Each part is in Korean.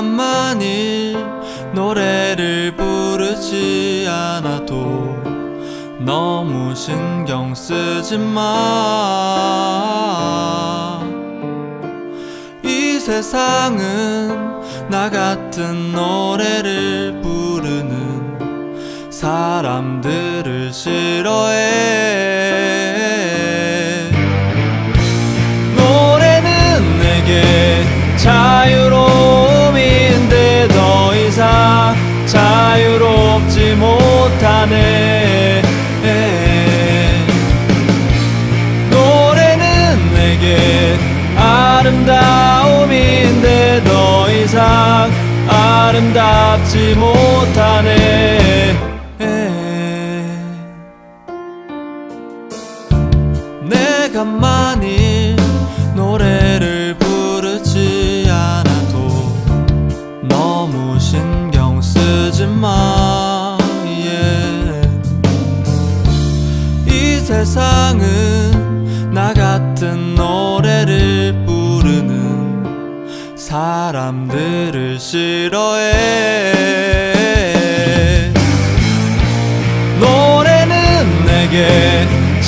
만일 노래를 부르지 않아도 너무 신경 쓰지 마. 이 세상은 나 같은 노래를 부르는 사람들을 싫어해. 노래는 내게 자유로움인데 더 이상 자유롭지 못하네. 노래는 내게 아름다움인데 더 이상 아름답지 못하네. 내가 만일 노래를 부르지 않아도 너무 신경 쓰지 마. 이 세상은 나 같은 노래를 부르는 사람들을 싫어해. 노래는 내게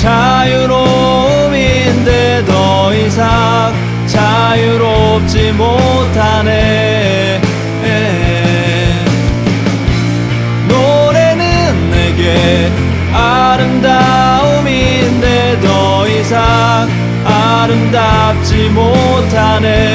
자유로움인데 더 이상 자유롭지 못하네. 노래는 내게 아름다움인데 더 이상 아름답지 못하네.